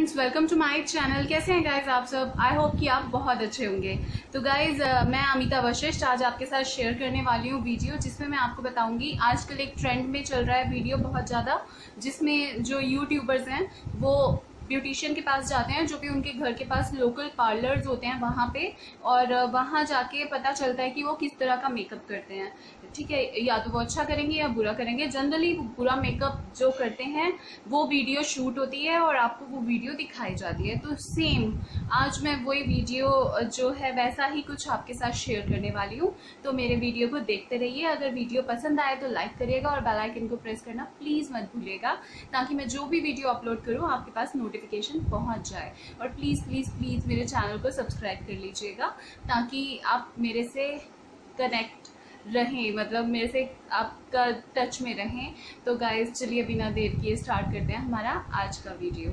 Friends, welcome to my channel. कैसे हैं guys आप सब? आई होप कि आप बहुत अच्छे होंगे। तो गाइज मैं अमिता वशिष्ठ आज आपके साथ शेयर करने वाली हूँ वीडियो, जिसमें मैं आपको बताऊंगी आजकल एक ट्रेंड में चल रहा है वीडियो बहुत ज़्यादा, जिसमें जो यूट्यूबर्स हैं वो ब्यूटिशियन के पास जाते हैं, जो कि उनके घर के पास लोकल पार्लर्स होते हैं वहाँ पे, और वहाँ जाके पता चलता है कि वो किस तरह का मेकअप करते हैं। ठीक है, या तो वो अच्छा करेंगे या बुरा करेंगे। जनरली बुरा मेकअप जो करते हैं वो वीडियो शूट होती है और आपको वो वीडियो दिखाई जाती है। तो सेम आज मैं वही वीडियो जो है वैसा ही कुछ आपके साथ शेयर करने वाली हूँ। तो मेरे वीडियो को देखते रहिए। अगर वीडियो पसंद आए तो लाइक करिएगा और बेल आइकन को प्रेस करना प्लीज़ मत भूलिएगा, ताकि मैं जो भी वीडियो अपलोड करूँ आपके पास नोटिफिकेशन पहुँच जाए। और प्लीज़ प्लीज़ प्लीज़ मेरे चैनल को सब्सक्राइब कर लीजिएगा, ताकि आप मेरे से कनेक्ट रहें, मतलब मेरे से आपका टच में रहें। तो गाइस चलिए बिना देर किए स्टार्ट करते हैं हमारा आज का वीडियो।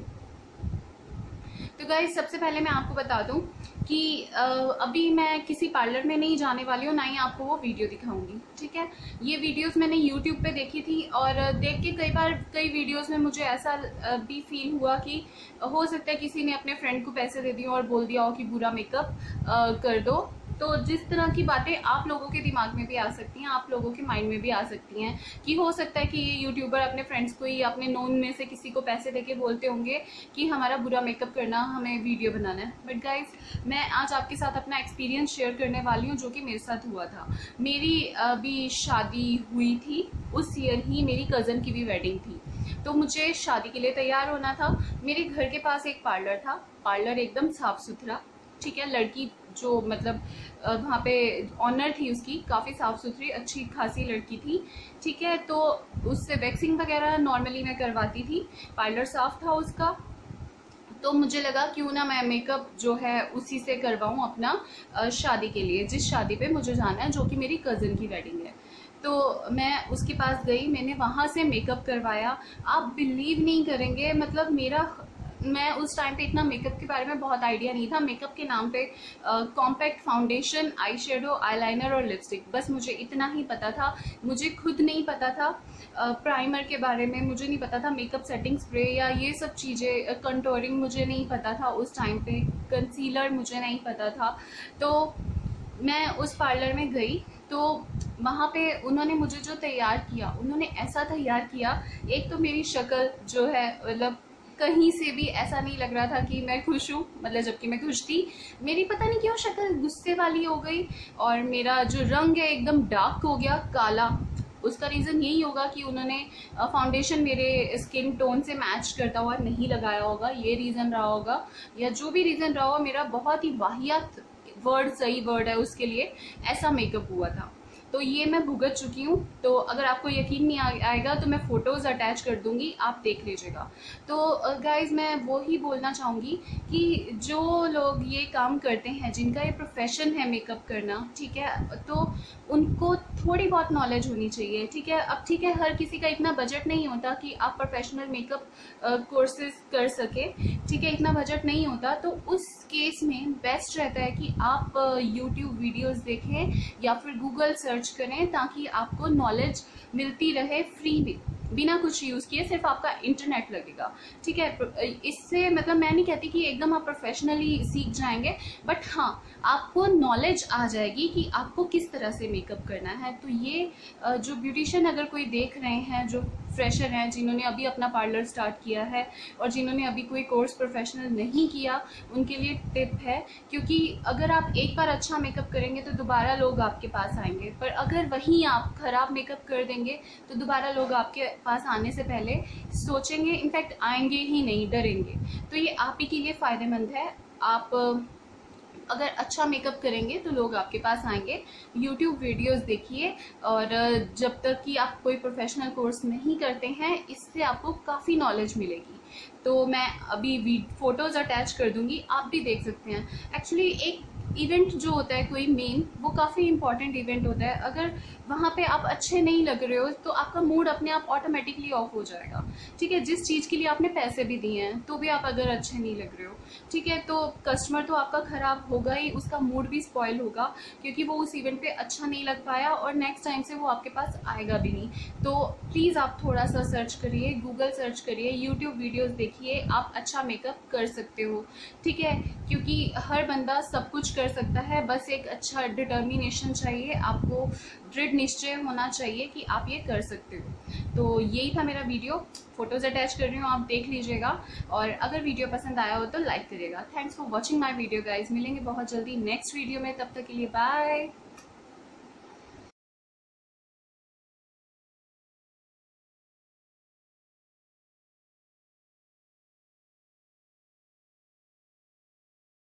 तो गाइस सबसे पहले मैं आपको बता दूं कि अभी मैं किसी पार्लर में नहीं जाने वाली हूँ, ना ही आपको वो वीडियो दिखाऊंगी। ठीक है, ये वीडियोस मैंने यूट्यूब पे देखी थी और देख के कई वीडियोस में मुझे ऐसा भी फील हुआ कि हो सकता है किसी ने अपने फ्रेंड को पैसे दे दिए और बोल दिया हो कि बुरा मेकअप कर दो। तो जिस तरह की बातें आप लोगों के दिमाग में भी आ सकती हैं, आप लोगों के माइंड में भी आ सकती हैं कि हो सकता है कि ये यूट्यूबर अपने फ्रेंड्स को या अपने नोन में से किसी को पैसे देके बोलते होंगे कि हमारा बुरा मेकअप करना, हमें वीडियो बनाना है। बट गाइज मैं आज आपके साथ अपना एक्सपीरियंस शेयर करने वाली हूँ, जो कि मेरे साथ हुआ था। मेरी अभी शादी हुई थी, उस ईयर ही मेरी कज़न की भी वेडिंग थी। तो मुझे शादी के लिए तैयार होना था। मेरे घर के पास एक पार्लर था, पार्लर एकदम साफ सुथरा। ठीक है, लड़की जो मतलब वहाँ पे ऑनर थी उसकी काफ़ी साफ़ सुथरी अच्छी खासी लड़की थी। ठीक है, तो उससे वैक्सिंग वगैरह नॉर्मली मैं करवाती थी, पार्लर साफ था उसका। तो मुझे लगा क्यों ना मैं मेकअप जो है उसी से करवाऊँ अपना शादी के लिए, जिस शादी पे मुझे जाना है, जो कि मेरी कज़न की वेडिंग है। तो मैं उसके पास गई, मैंने वहाँ से मेकअप करवाया। आप बिलीव नहीं करेंगे, मतलब मैं उस टाइम पे इतना मेकअप के बारे में बहुत आइडिया नहीं था। मेकअप के नाम पे compact foundation, eye shadow, eyeliner और लिपस्टिक, बस मुझे इतना ही पता था। मुझे खुद नहीं पता था प्राइमर के बारे में, मुझे नहीं पता था मेकअप सेटिंग स्प्रे या ये सब चीज़ें, कंटूरिंग मुझे नहीं पता था उस टाइम पे, कंसीलर मुझे नहीं पता था। तो मैं उस पार्लर में गई, तो वहाँ पे उन्होंने मुझे जो तैयार किया, उन्होंने ऐसा तैयार किया। एक तो मेरी शक्ल जो है, मतलब कहीं से भी ऐसा नहीं लग रहा था कि मैं खुश हूँ, मतलब जबकि मैं खुश थी। मेरी पता नहीं क्यों शक्ल गुस्से वाली हो गई, और मेरा जो रंग है एकदम डार्क हो गया, काला। उसका रीज़न यही होगा कि उन्होंने फाउंडेशन मेरे स्किन टोन से मैच करता हुआ नहीं लगाया होगा, ये रीज़न रहा होगा, या जो भी रीज़न रहा हो, मेरा बहुत ही वाहियात वर्ड, सही वर्ड है उसके लिए, ऐसा मेकअप हुआ था। तो ये मैं भुगत चुकी हूँ। तो अगर आपको यकीन नहीं आएगा तो मैं फ़ोटोज़ अटैच कर दूँगी, आप देख लीजिएगा। तो गाइज़ मैं वो ही बोलना चाहूँगी कि जो लोग ये काम करते हैं, जिनका ये प्रोफेशन है मेकअप करना, ठीक है, तो उनको थोड़ी बहुत नॉलेज होनी चाहिए। ठीक है, अब ठीक है, हर किसी का इतना बजट नहीं होता कि आप प्रोफेशनल मेकअप कोर्सेज कर सके। ठीक है, इतना बजट नहीं होता। तो उस केस में बेस्ट रहता है कि आप यूट्यूब वीडियोस देखें या फिर गूगल सर्च करें, ताकि आपको नॉलेज मिलती रहे फ्री में, बिना कुछ यूज़ किए, सिर्फ आपका इंटरनेट लगेगा। ठीक है, इससे मतलब मैं नहीं कहती कि एकदम आप प्रोफेशनली सीख जाएंगे, बट हाँ आपको नॉलेज आ जाएगी कि आपको किस तरह से मेकअप करना है। तो ये जो ब्यूटिशियन अगर कोई देख रहे हैं, जो फ्रेशर हैं, जिन्होंने अभी अपना पार्लर स्टार्ट किया है और जिन्होंने अभी कोई कोर्स प्रोफेशनल नहीं किया, उनके लिए टिप है। क्योंकि अगर आप एक बार अच्छा मेकअप करेंगे तो दोबारा लोग आपके पास आएंगे, पर अगर वहीं आप ख़राब मेकअप कर देंगे तो दोबारा लोग आपके पास आने से पहले सोचेंगे, इनफैक्ट आएंगे ही नहीं, डरेंगे। तो ये आप ही के लिए फ़ायदेमंद है। आप अगर अच्छा मेकअप करेंगे तो लोग आपके पास आएंगे। यूट्यूब वीडियोस देखिए, और जब तक कि आप कोई प्रोफेशनल कोर्स नहीं करते हैं, इससे आपको काफ़ी नॉलेज मिलेगी। तो मैं अभी फ़ोटोज़ अटैच कर दूंगी, आप भी देख सकते हैं। एक्चुअली एक इवेंट जो होता है कोई मेन, वो काफ़ी इंपॉर्टेंट इवेंट होता है। अगर वहाँ पे आप अच्छे नहीं लग रहे हो तो आपका मूड अपने आप ऑटोमेटिकली ऑफ हो जाएगा। ठीक है, जिस चीज़ के लिए आपने पैसे भी दिए हैं तो भी आप अगर अच्छे नहीं लग रहे हो, ठीक है, तो कस्टमर तो आपका ख़राब होगा ही, उसका मूड भी स्पॉइल होगा, क्योंकि वो उस इवेंट पे अच्छा नहीं लग पाया और नेक्स्ट टाइम से वो आपके पास आएगा भी नहीं। तो प्लीज़ आप थोड़ा सा सर्च करिए, गूगल सर्च करिए, यूट्यूब वीडियोस देखिए, आप अच्छा मेकअप कर सकते हो। ठीक है, क्योंकि हर बंदा सब कुछ कर सकता है, बस एक अच्छा डिटर्मिनेशन चाहिए, आपको दृढ़ निश्चय होना चाहिए कि आप ये कर सकते हो। तो यही था मेरा वीडियो, फोटोज़ अटैच कर रही हूँ, आप देख लीजिएगा, और अगर वीडियो पसंद आया हो तो लाइक करिएगा। Thanks for watching my video guys, मिलेंगे बहुत जल्दी नेक्स्ट वीडियो में, तब तक के लिए बाय।